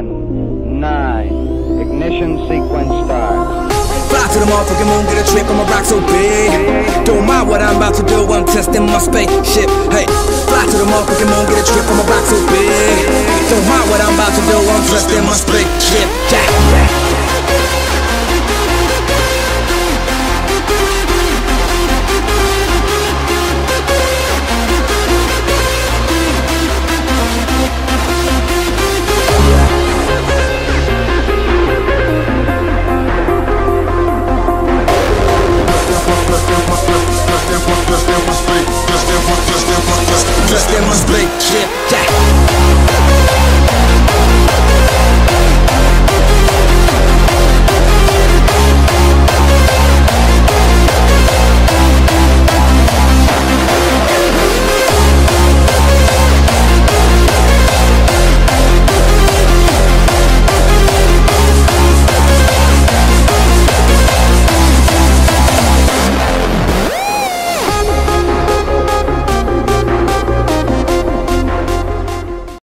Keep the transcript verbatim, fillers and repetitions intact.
ten, nine, ignition sequence starts. Fly to the motherfucking moon, get a trip on my rock so big. Don't mind what I'm about to do, I'm testing my spaceship. Hey, fly to the motherfucking moon, get a trip on my rock so big. Don't mind what I'm about to do, I'm testing my spaceship.